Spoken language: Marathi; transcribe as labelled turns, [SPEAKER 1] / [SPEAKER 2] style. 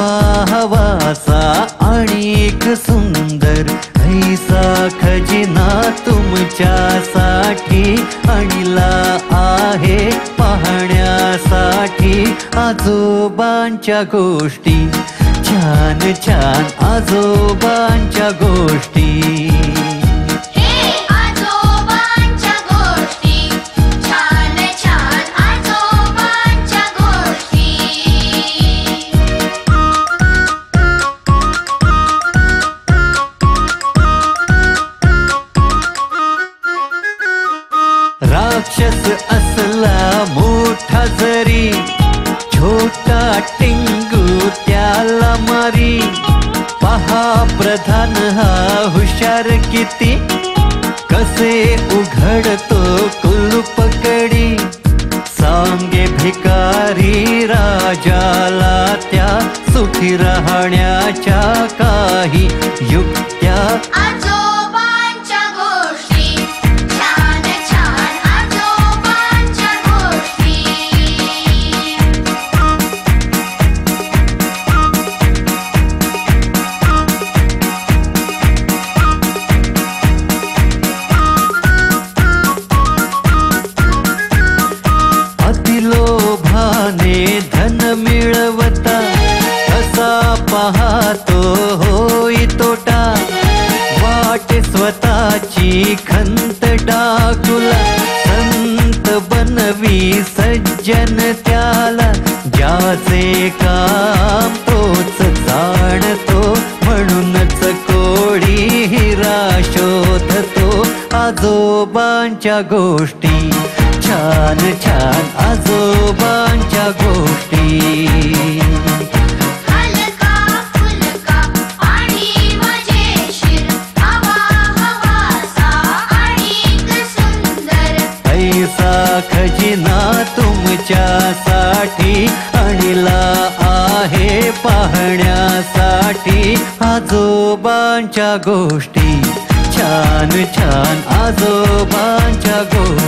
[SPEAKER 1] पाहावासा आणिक सुंदर ऐसा खजिना तुमच्यासाठी आणला आहे पाहण्यासाठी. आजोबांच्या गोष्टी छान छान आजोबांच्या गोष्टी. राक्षस असला मोठा जरी छोटा टिंगू त्याला मारी. पहा प्रधान हा हुशार किती कसे उघडतो कुलूपकडी. सांगे भिकारी राजाला त्या सुखी राहण्याच्या काही युक्त्या. धन मिळवता कसा पाहतो होई तोटा. वाटे स्वतःची खंत डाकुला संत बनवी सज्जन त्याला. ज्याचे काम तोच जाणतो म्हणूनच कोडी हिरा शोधतो. आजोबांच्या गोष्टी छान छान आजोबांच्या गोष्टी.
[SPEAKER 2] हलका फुलका आणि मजेशीर हवा हवासा आणिक सुंदर
[SPEAKER 1] ऐसा खजिना तुमच्यासाठी आणला आहे पाहण्यासाठी. आजोबांच्या गोष्टी छान छान आजोबांच्या गोष्टी.